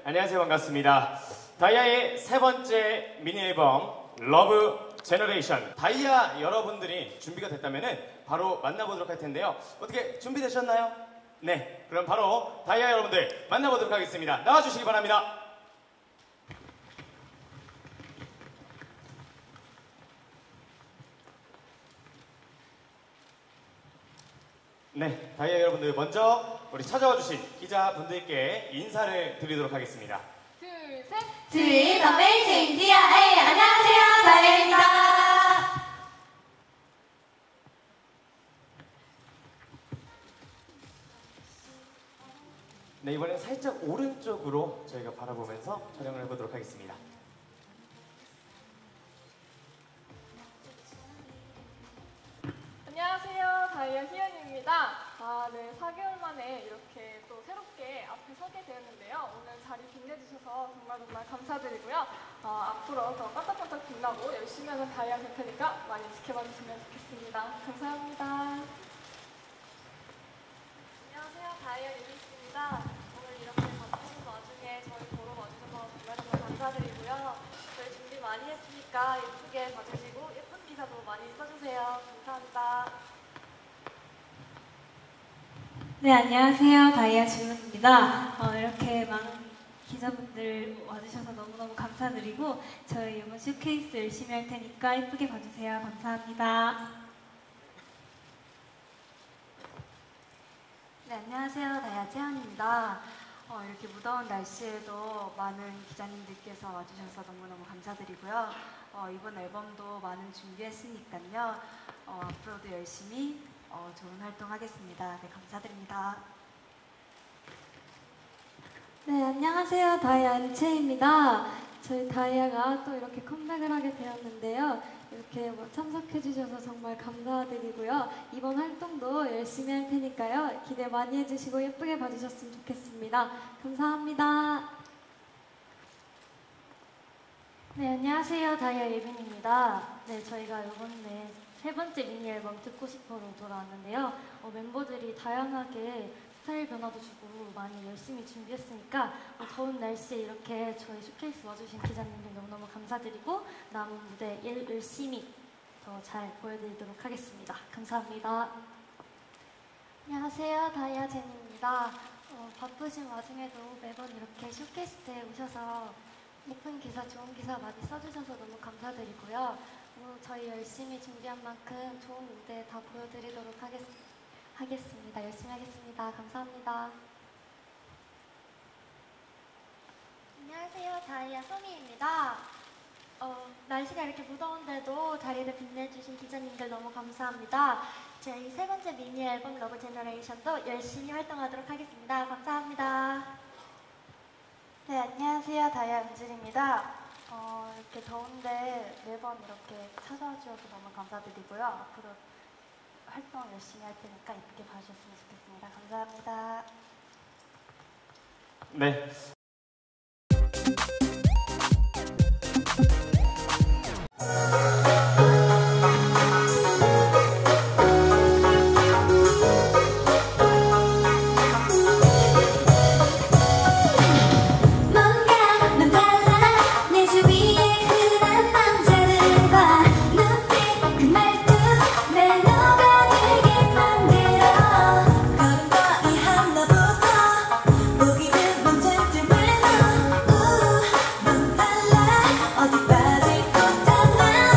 안녕하세요. 반갑습니다. 다이아의 세 번째 미니 앨범 러브 제너레이션. 다이아 여러분들이 준비가 됐다면 바로 만나보도록 할 텐데요. 어떻게 준비되셨나요? 네, 그럼 바로 다이아 여러분들 만나보도록 하겠습니다. 나와주시기 바랍니다. 네, 다이아 여러분들 먼저 우리 찾아와 주신 기자분들께 인사를 드리도록 하겠습니다. 둘, 셋! Dream Amazing DIA! 안녕하세요, 다이아입니다. 네, 이번엔 살짝 오른쪽으로 저희가 바라보면서 촬영을 해보도록 하겠습니다. 안녕하세요, 다이아 희연입니다. 네, 4개월 만에 이렇게 또 새롭게 앞에 서게 되었는데요. 오늘 자리 빛내주셔서 정말 감사드리고요. 앞으로 더 반짝반짝 빛나고 열심히 하는 다이아 될 테니까 많이 지켜봐 주시면 좋겠습니다. 감사합니다. 안녕하세요, 다이아 유니스입니다. 오늘 이렇게 바쁘신 와중에 저희 보러 와주셔서 정말 감사드리고요. 저희 준비 많이 했으니까 예쁘게 봐주시고 예쁜 기사도 많이 써주세요. 감사합니다. 네, 안녕하세요, 다이아 주문입니다. 이렇게 많은 기자분들 와주셔서 너무너무 감사드리고 저희 이번 쇼케이스 열심히 할 테니까 예쁘게 봐주세요. 감사합니다. 네, 안녕하세요, 다이아 채연입니다. 이렇게 무더운 날씨에도 많은 기자님들께서 와주셔서 너무너무 감사드리고요. 이번 앨범도 많은 준비했으니까요. 앞으로도 열심히 좋은 활동 하겠습니다. 네, 감사드립니다. 네, 안녕하세요. 다이아 안채입니다. 저희 다이아가 또 이렇게 컴백을 하게 되었는데요. 이렇게 참석해주셔서 정말 감사드리고요. 이번 활동도 열심히 할 테니까요. 기대 많이 해주시고 예쁘게 봐주셨으면 좋겠습니다. 감사합니다. 네, 안녕하세요. 다이아 예빈입니다. 네, 저희가 이번에 세 번째 미니 앨범 듣고 싶어로 돌아왔는데요. 멤버들이 다양하게 스타일 변화도 주고 많이 열심히 준비했으니까 더운 날씨에 이렇게 저희 쇼케이스 와주신 기자님들 너무너무 감사드리고 남은 무대 열심히 더 잘 보여드리도록 하겠습니다. 감사합니다. 안녕하세요, 다이아 제니입니다. 바쁘신 와중에도 매번 이렇게 쇼케이스 때 오셔서 예쁜 기사, 좋은 기사 많이 써주셔서 너무 감사드리고요. 저희 열심히 준비한 만큼 좋은 무대 다 보여드리도록 하겠습니다. 열심히 하겠습니다. 감사합니다. 안녕하세요, 다이아 소미입니다. 날씨가 이렇게 무더운데도 자리를 빛내주신 기자님들 너무 감사합니다. 저희 세 번째 미니 앨범 러브 제너레이션도 열심히 활동하도록 하겠습니다. 감사합니다. 네, 안녕하세요, 다이아 은질입니다. 이렇게 더운데 매번 이렇게 찾아와 주셔서 너무 감사드리고요. 앞으로 활동 열심히 할 테니까 예쁘게 봐주셨으면 좋겠습니다. 감사합니다. 네. 어디 빠질 것 같나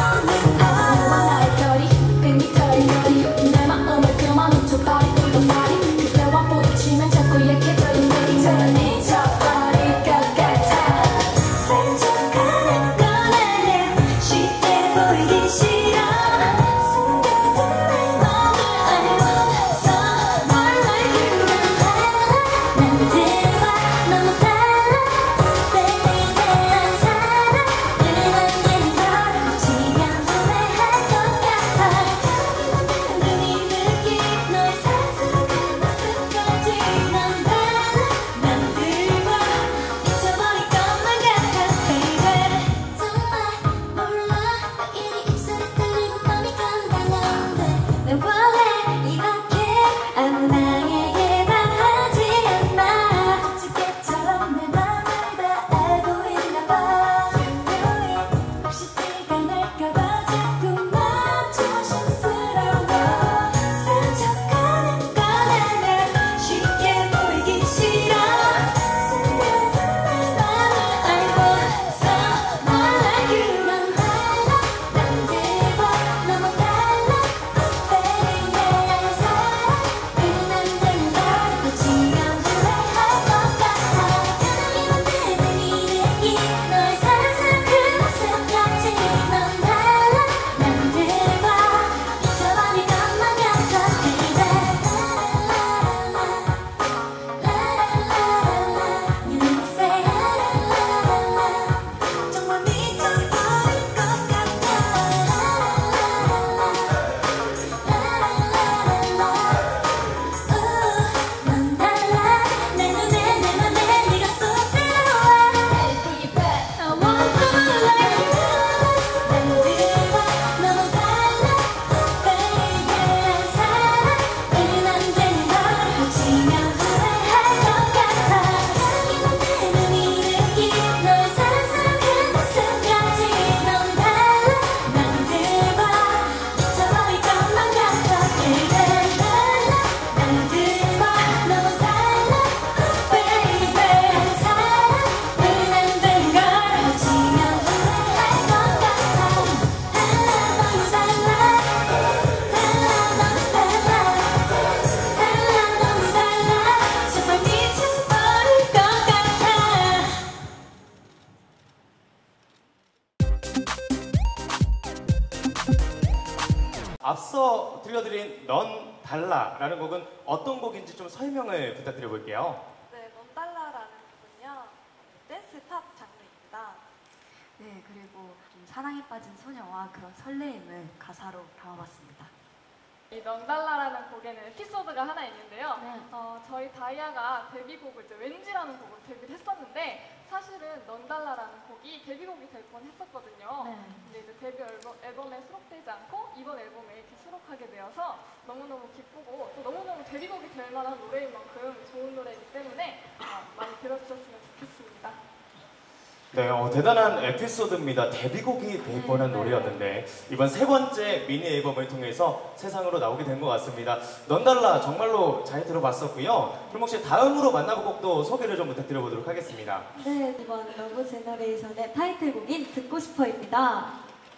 앞서 들려드린 넌 달라라는 곡은 어떤 곡인지 좀 설명을 부탁드려 볼게요. 네, 넌 달라라는 곡은요, 댄스 팝 장르입니다. 네, 그리고 좀 사랑에 빠진 소녀와 그런 설레임을 가사로 담아봤습니다. 이 넌 달라라는 곡에는 에피소드가 하나 있는데요. 네. 저희 다이아가 데뷔곡을 이제 왠지라는 곡을 데뷔를 했었는데 사실은 넌 달라라는 곡이 데뷔곡이 될 뻔했었거든요. 네. 근데 이제 데뷔 앨범에 수록되지 않고 이번 앨범에 이렇게 수록하게 되어서 너무너무 기쁘고 또 너무너무 데뷔곡이 될 만한 노래인 만큼 좋은 노래이기 때문에 많이 들어주셨으면 좋겠습니다. 네, 대단한 에피소드입니다. 데뷔곡이 될 뻔한 노래였는데 이번 세 번째 미니 앨범을 통해서 세상으로 나오게 된 것 같습니다. 넌 달라 정말로 잘 들어봤었고요. 그럼 혹시 다음으로 만나볼 곡도 소개를 좀 부탁드려 보도록 하겠습니다. 네, 이번 러브 제너레이션의 타이틀곡인 듣고 싶어입니다.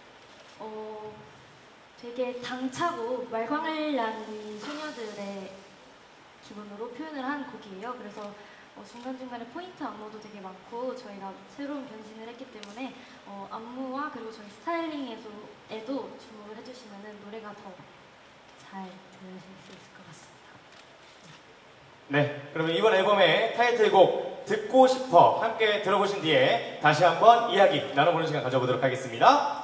되게 당차고 말광을 소녀들의 기분으로 표현을 한 곡이에요. 그래서 중간중간에 포인트 안무도 되게 많고 저희가 새로운 변신을 했기 때문에 안무와 그리고 저희 스타일링에도 주목을 해주시면 노래가 더 잘 들으실 수 있을 것 같습니다. 네, 그러면 이번 앨범의 타이틀곡 듣고 싶어 함께 들어보신 뒤에 다시 한번 이야기 나눠보는 시간 가져보도록 하겠습니다.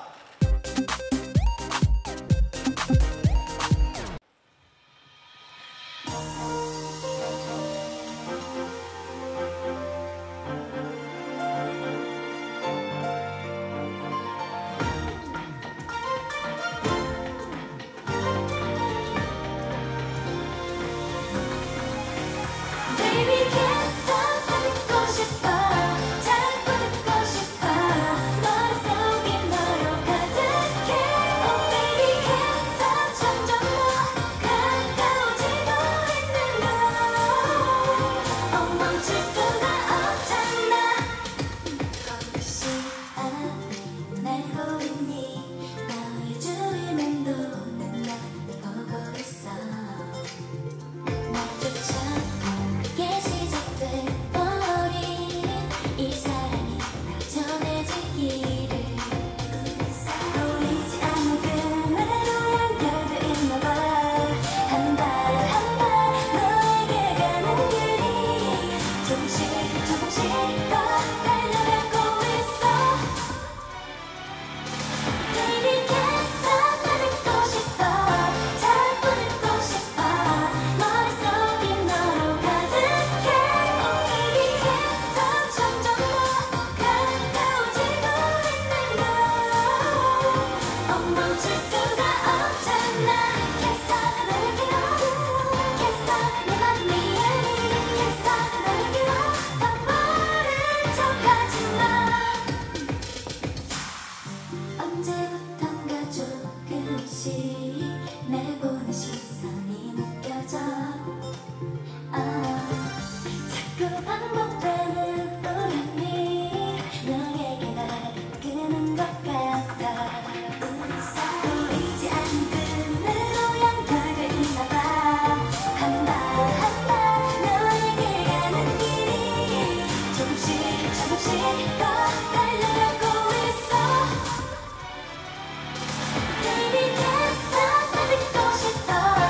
Baby can't stop 듣고 싶어 자꾸 듣고 싶어 머릿속이 너로 가득해 Oh baby can't stop 점점 더 가까워지고 있는 너 멈출 수가 없잖아 혹시 알고 있니 너의 주위 맴도는 날 보고 있어 나조차 이게 시작돼버린 이 사랑이 더 전해지기를 보이지 않는 그늘로 연결돼 있나봐 한 발 한 발 너에게 가는 길이 조금씩 더 달려가고 있어 Baby can't stop 듣고 싶어 자꾸 듣고 싶어 머릿속이 너로 가득해 Oh baby can't stop 점점 더 가까워지고 있는 너 멈출 수가 없잖아 Can't stop 너를 길어 Can't stop 내 맘이 아니 Can't stop 너를 길어 더 모른 척하지마 언제부턴가 조금씩 날 보는 시선이 느껴져 자꾸 반복되는 우연히 너에게 나를 이끄는 것 같아 보이지 않는 끈으로 연결돼 있나봐 한 발 한 발 너에게 가는 길이 조금씩 더 달려가고 있어 Baby can't stop 듣고 싶어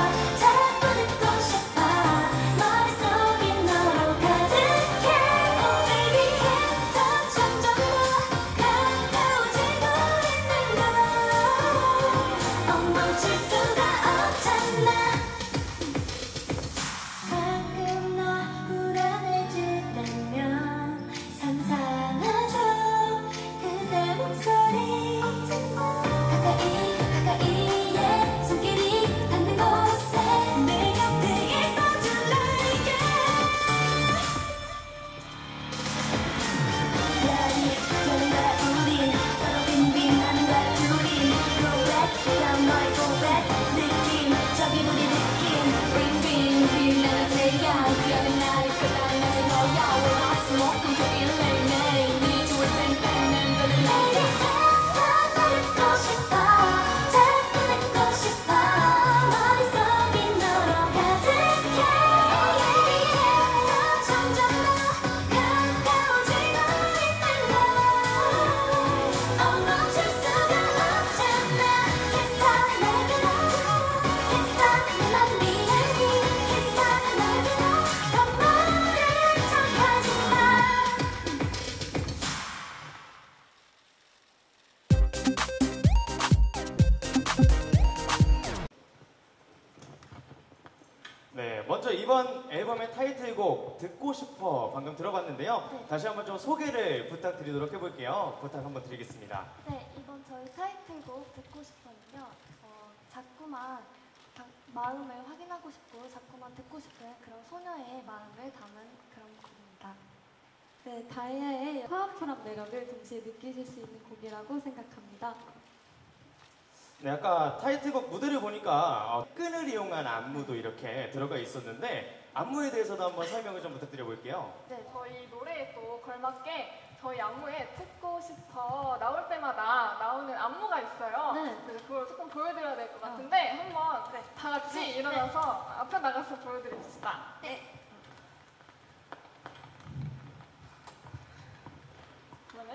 이번 앨범의 타이틀곡 듣고 싶어 방금 들어봤는데요. 네. 다시 한번 좀 소개를 부탁드리도록 해볼게요. 부탁 한번 드리겠습니다. 네, 이번 저희 타이틀곡 듣고 싶어는요. 자꾸만 마음을 확인하고 싶고 자꾸만 듣고 싶은 그런 소녀의 마음을 담은 그런 곡입니다. 네, 다이아의 파워풀한 매력을 동시에 느끼실 수 있는 곡이라고 생각합니다. 네, 아까 타이틀곡 무대를 보니까 끈을 이용한 안무도 이렇게 들어가 있었는데 안무에 대해서도 한번 설명을 좀 부탁드려 볼게요. 네, 저희 노래에 또 걸맞게 저희 안무에 듣고 싶어 나올 때마다 나오는 안무가 있어요. 네. 그래서 그걸 조금 보여드려야 될 것 같은데 한번 다 같이 일어나서 앞에 나가서 보여드립시다. 네. 그러면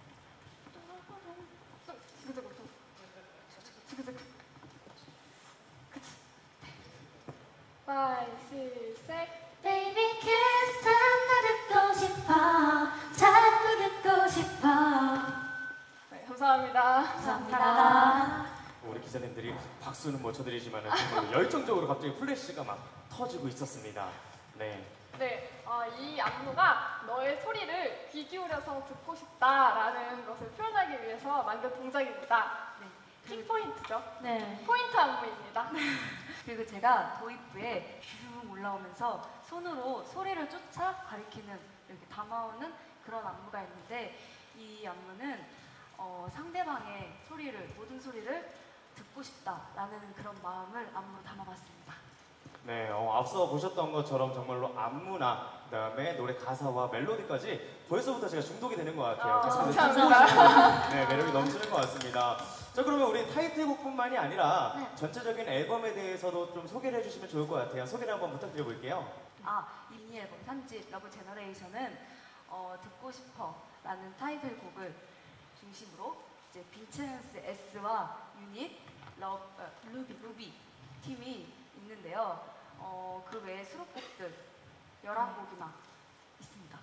5, 6, 7 Baby kiss 나 듣고 싶어 자꾸 듣고 싶어. 네, 감사합니다. 감사합니다. 우리 기자님들이 박수는 못 쳐드리지만 열정적으로 갑자기 플래시가 막 터지고 있었습니다. 네. 네, 이 안무가 너의 소리를 귀 기울여서 듣고 싶다라는 것을 표현하기 위해서 만든 동작입니다. 킥포인트죠. 네. 포인트 안무입니다. 그리고 제가 도입부에 쭉 올라오면서 손으로 소리를 쫓아 가리키는 이렇게 담아오는 그런 안무가 있는데 이 안무는 상대방의 소리를 모든 소리를 듣고 싶다라는 그런 마음을 안무로 담아봤습니다. 네, 앞서 보셨던 것처럼 정말로 안무나 그다음에 노래 가사와 멜로디까지 벌써부터 제가 중독이 되는 것 같아요. 계속해서 감사합니다. 네, 매력이 넘치는 것 같습니다. 자, 그러면 우리 타이틀곡뿐만이 아니라 네. 전체적인 앨범에 대해서도 좀 소개를 해주시면 좋을 것 같아요. 소개를 한번 부탁드려 볼게요. 이 미니 앨범 3집 러브 제너레이션은 듣고 싶어라는 타이틀곡을 중심으로 이제 빈첸스 S와 유닛 루비 팀이 있는데요. 그 외에 수록곡들 11곡이나 있습니다.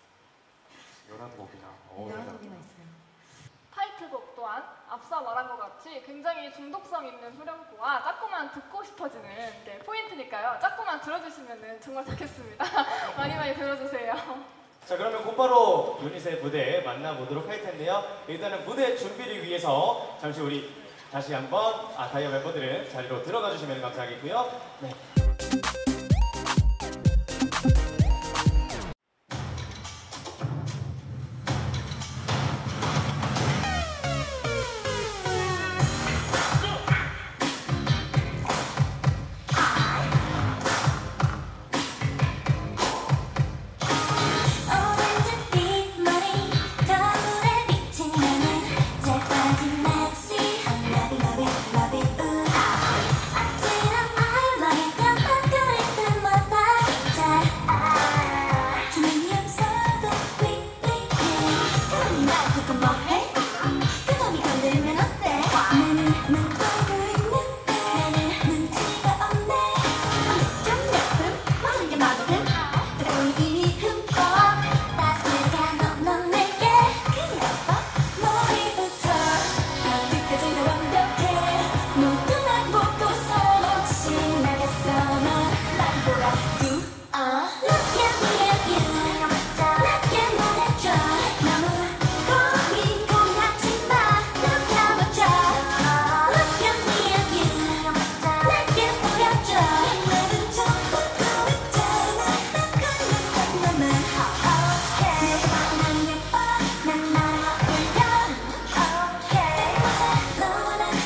11곡이나. 11곡이나 있어요. 타이틀곡 또한 앞서 말한 것 같이 굉장히 중독성 있는 후렴구와 자꾸만 듣고 싶어지는 게 포인트니까요. 자꾸만 들어주시면 정말 좋겠습니다. 많이 들어주세요. 자, 그러면 곧바로 유닛의 무대 만나보도록 할 텐데요. 일단은 무대 준비를 위해서 잠시 우리 다시 한번 다이아 멤버들은 자리로 들어가 주시면 감사하겠고요. 네. 오렌지빛 머리 거울에 비친 나는 재빠진 섹시한 love it love it 아찔한 말만이 깜빡거릴 때마다 잘 주문이 없어도 삐삐해 그놈이 날 두고 뭐해 그놈이 건들면 어때 나는 널 보고 있는데 나는 눈치가 없네 좀 예쁨 모든 게 마거든 뜨거운 이미 흠뻑 따스가 넌 내게 그리 아파 머리부터 발끝까지 다 완벽해 모두 날 보고서 신나겠어 넌날 보라 You are Look at me at you 내게 말해줘 너무 고민하지 마 느껴보자 Look at me at you 내게 보여줘 나는 처음부터 있잖아 난 걸렸어 너만 Okay 난 예뻐 난 날아올려 Okay 너와 난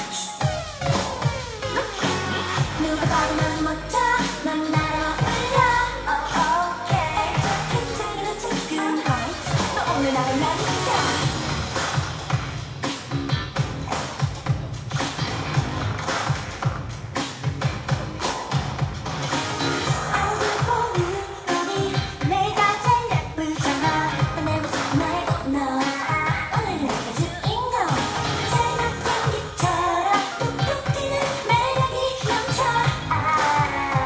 누가 봐도 난 멋져 난 날아올려 Okay 괜찮아 지금 너 오늘 나를 날리자 얼굴 보는 거리 내가 제일 예쁘잖아 내 모습 말고 너 오늘은 내가 주인공 잘못된 기처럼 뚝뚝 튀는 매력이 넘쳐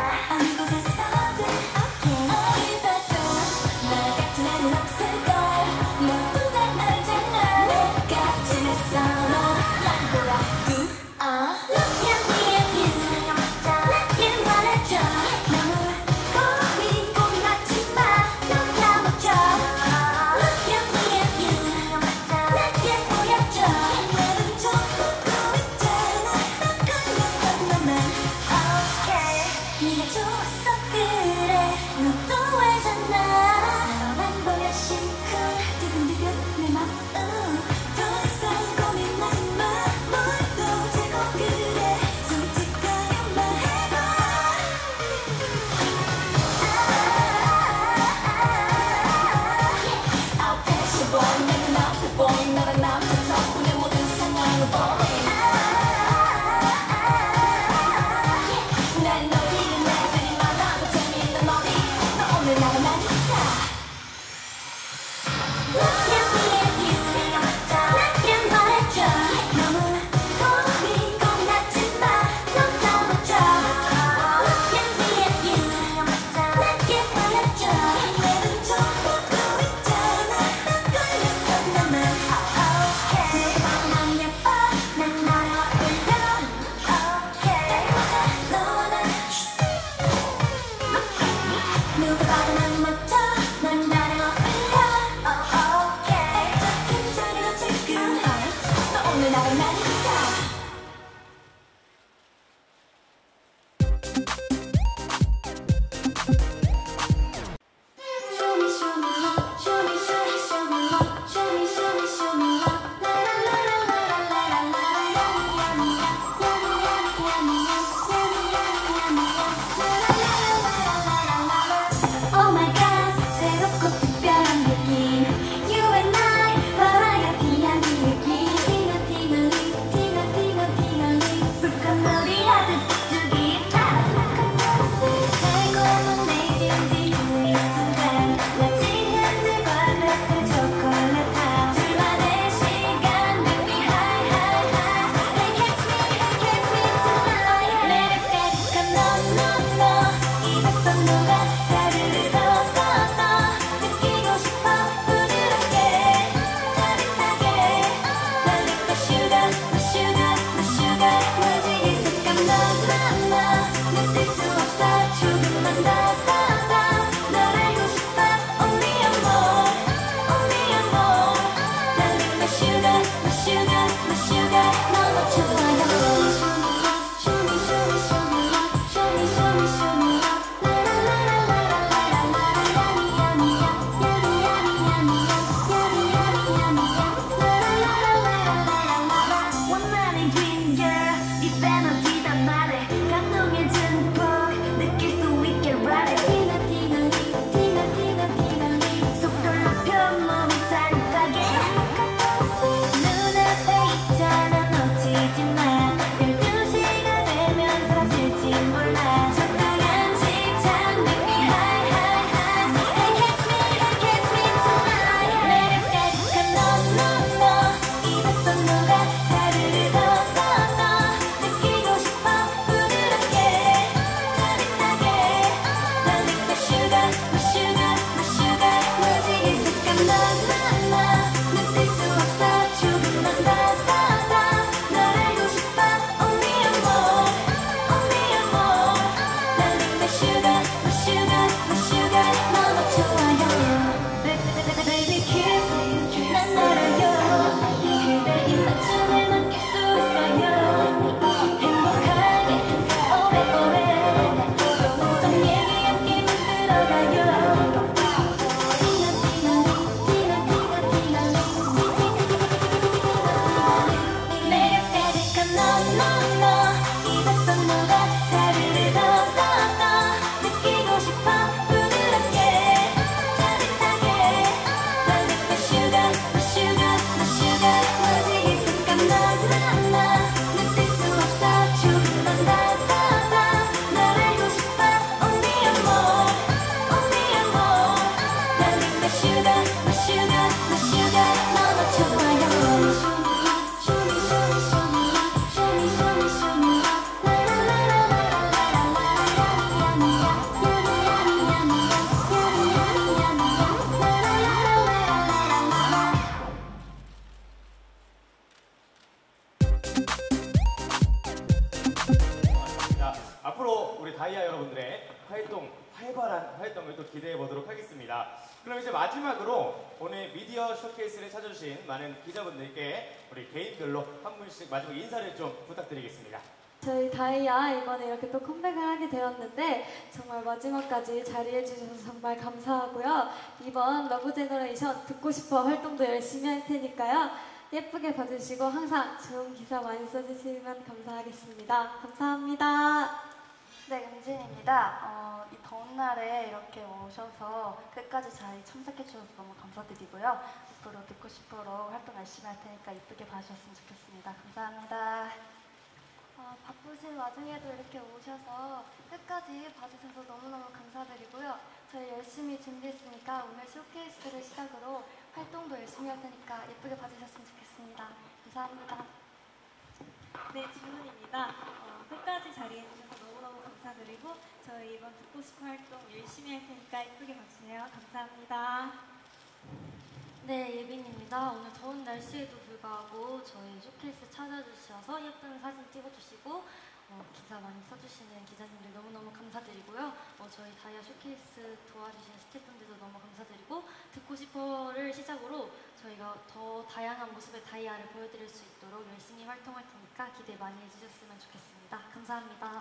너도 알잖아. 너만 보여 심쿵 두근두근 내 맘. 더 이상 고민하지 마. 뭘 또 재고 그래. 솔직하게 말해봐. Outpatient boy, 내가 나쁜 boy. 너랑 남자 덕분에 모든 상황을 보내. 날 노리는 애들이 많아도 재미있는 놀이. 너 오늘 나를 많이 타. 나게 말해줘. 너무 고민하지 마. 넌 넘어져. 나게 말해줘. 내눈 좀 보고 있잖아. 난 걸렸어 나만. 내 맘만 예뻐. 난 나를 어울려. 때마다 너는 누가 봐도 난 멋져. 난 나를 어울려. 괜찮아 지금. 너 오늘 나를 많이 타. Show me, show me love. Show me, show me, show me love. Show me, show me, show me love. La la la la la la la la la. Yummy, yummy, yummy, yummy, yummy, yummy, yummy, yummy, la la la la la la la. Oh my God, 새롭고 특별한 느낌. You and I, 바라야티한 이 느낌. 팅얼팅얼리, 팅얼팅얼팅얼리. 불꽃놀이 하듯 쭉쭉 달콤한 내진지 이 순간 마치 현재과 같은 초콜릿 향. 둘만의 시간 Make me high high high. Hey catch me tonight. 매력 가득한 너 입에서 녹아 사르르 더 느끼고 싶어 부드럽게 짜릿하게. 널 믿고 sugar my sugar my sugar. 무지개 색감 너 눈뜰 수 없어. 조금만 더 널 알고 싶어. Only your more only your more. 널 믿고 sugar my sugar my sugar. 너무 좋아요. Show me show me show me love. Show me show me show me love. La la la la la la la la la. Yummy yummy yummy yummy yummy yummy yummy yummy yummy. La la la la la la la la. 원하는 dream girl 네 에너지단 말해. 감동의 증폭 느낄 수 있게 말해. 티나티나리 속도 높여 몸이 자극하게. 눈앞에 있잖아 놓치지 마. 12시가 되면 사라질지 몰라. 적당한 집착 Make me high high high. Hey catch me tonight. 매력 가득한 너 입에서 녹아 사르르 더 느끼고 싶어 부드럽게 짜릿하게. 널 믿고 sugar my sugar my sugar. 무지개 색감 눈뜰 수 없어. 조금만 널 알고 싶어. Only your more only your more. 널 믿고 sugar my sugar my sugar. 너무 좋아요. Baby kiss me 난 알아요. 그대 입맞춤을 맡길 수 있어요. 행복하게 오래오래 속 얘기 함께 만들어가요. 매력 가득한 너 입에서 녹아 사르르 더 느끼고 싶어 부드럽게 짜릿하게. 널 믿고 sugar my sugar my sugar. 무지개 색감 눈뜰 수 없어. 조금만 널 알고 싶어. Only your more only your more. 널 믿고 sugar my sugar my sugar. 너무 좋아요. Show me show me show me love. Show me show me show me love. La la la la la la la la. Yummy yummy yummy yummy yummy yummy yummy yummy. La la la la la la la la. 자, 앞으로 우리 다이아 여러분들의 활발한 활동을 또 기대해 보도록 하겠습니다. 그럼 이제 마지막으로 오늘 미디어 쇼케이스를 찾아주신 많은 기자분들께 우리 개인별로 한 분씩 마지막 인사를 좀 부탁드리겠습니다. 저희 다이아 이번에 이렇게 또 컴백을 하게 되었는데 정말 마지막까지 자리해주셔서 정말 감사하고요. 이번 러브 제너레이션 듣고 싶어 활동도 열심히 할 테니까요. 예쁘게 봐주시고 항상 좋은 기사 많이 써주시면 감사하겠습니다. 감사합니다. 네, 은진입니다. 이 더운 날에 이렇게 오셔서 끝까지 잘 참석해주셔서 너무 감사드리고요. 앞으로 듣고 싶어로 활동 열심히 할 테니까 이쁘게 봐주셨으면 좋겠습니다. 감사합니다. 바쁘신 와중에도 이렇게 오셔서 끝까지 봐주셔서 너무너무 감사드리고요. 저희 열심히 준비했으니까 오늘 쇼케이스를 시작으로 활동도 열심히 할 테니까 예쁘게 봐주셨으면 좋겠습니다. 감사합니다. 네, 주문입니다. 끝까지 자리해주셔서 너무너무 감사드리고 저희 이번 듣고 싶은 활동 열심히 할 테니까 예쁘게 봐주세요. 감사합니다. 네, 예빈입니다. 오늘 더운 날씨에도 불구하고 저희 쇼케이스 찾아주셔서 예쁜 사진 찍어주시고 기사 많이 써주시는 기자님들 너무너무 감사드리고요. 저희 다이아 쇼케이스 도와주시는 스태프분들도 너무 감사드리고 듣고 싶어를 시작으로 저희가 더 다양한 모습의 다이아를 보여드릴 수 있도록 열심히 활동할 테니까 기대 많이 해주셨으면 좋겠습니다. 감사합니다.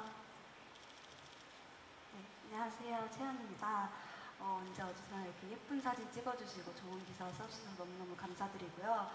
네, 안녕하세요. 채연입니다. 언제 어디서나 이렇게 예쁜 사진 찍어주시고 좋은 기사 써주셔서 너무너무 감사드리고요.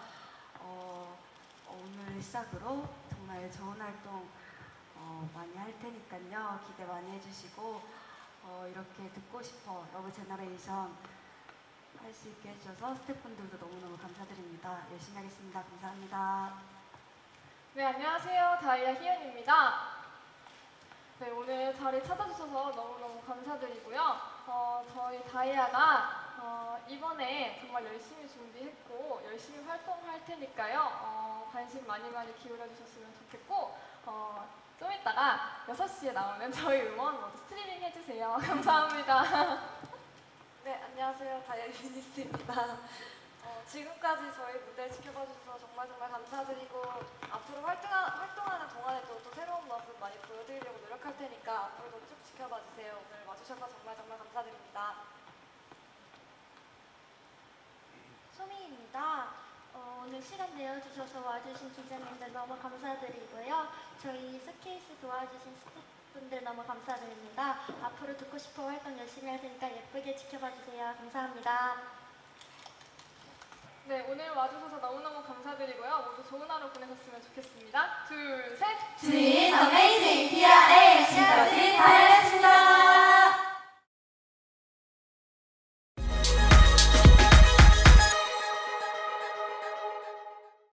오늘 시작으로 정말 좋은 활동 많이 할 테니까요. 기대 많이 해주시고 이렇게 듣고 싶어 러브 제너레이션 할 수 있게 해주셔서 스태프분들도 너무너무 감사드립니다. 열심히 하겠습니다. 감사합니다. 네, 안녕하세요. 다이아 희연입니다. 네, 오늘 자리 찾아주셔서 너무너무 감사드리고요. 저희 다이아가 이번에 정말 열심히 준비했고 열심히 활동할 테니까요. 관심 많이 기울여주셨으면 좋겠고 좀 이따가 6시에 나오는 저희 음원 모두 스트리밍 해주세요. 감사합니다. 네, 안녕하세요. 다이아 유니스입니다. 지금까지 저희 무대 지켜봐 주셔서 정말 감사드리고 앞으로 활동하는 동안에 또 새로운 모습 많이 보여드리려고 노력할 테니까 앞으로도 쭉 지켜봐 주세요. 오늘 와주셔서 정말 감사드립니다. 소미입니다. 오늘 시간 내어주셔서 와주신 기자님들 너무 감사드리고요. 저희 스케이스 도와주신 스태프분들 너무 감사드립니다. 앞으로 듣고 싶어 활동 열심히 할 테니까 예쁘게 지켜봐 주세요. 감사합니다. 네, 오늘 와주셔서 너무너무 감사드리고요. 모두 좋은 하루 보내셨으면 좋겠습니다. 둘, 셋! Twin Amazing!